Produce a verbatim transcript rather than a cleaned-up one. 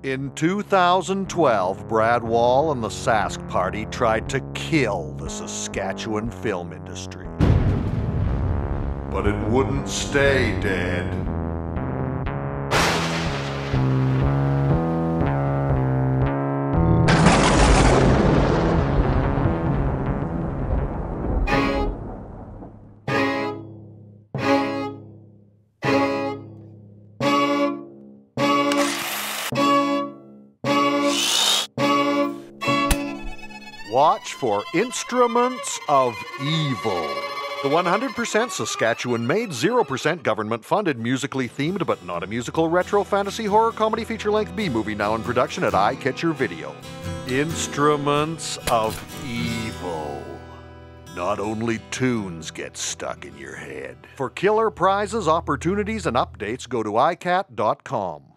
In two thousand twelve, Brad Wall and the Sask Party tried to kill the Saskatchewan film industry. But it wouldn't stay dead. Watch for Instruments of Evil. The one hundred percent Saskatchewan-made, zero percent government-funded, musically themed but not a musical retro fantasy horror comedy feature-length B-movie now in production at Eyecatcher Video. Instruments of Evil. Not only tunes get stuck in your head. For killer prizes, opportunities, and updates, go to i cat dot com.